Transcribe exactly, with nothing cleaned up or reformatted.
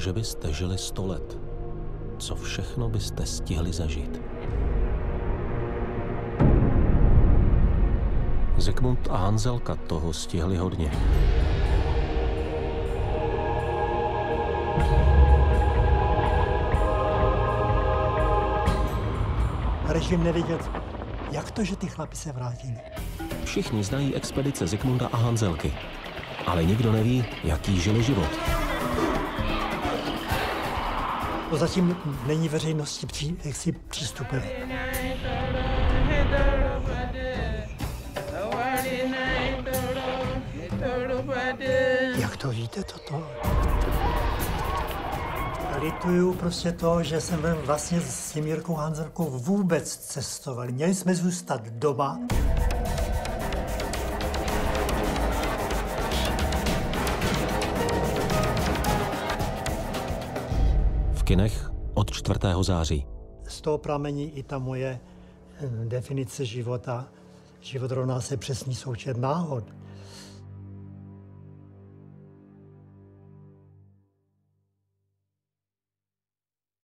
že byste žili sto let, co všechno byste stihli zažít? Zikmund a Hanzelka toho stihli hodně. Režim nevěděl, jak to, že ty chlapi se vrátili. Všichni znají expedice Zikmunda a Hanzelky, ale nikdo neví, jaký žili život. To zatím není veřejnosti pří, jaksi přístupné. Jak to víte, toto? Lituju prostě to, že jsem vlastně s tím Jirkou Hanzelkou vůbec cestoval. Měli jsme zůstat doma. V kinech od čtvrtého září. Z toho pramení i ta moje definice života. Život rovná se přesný součet náhod.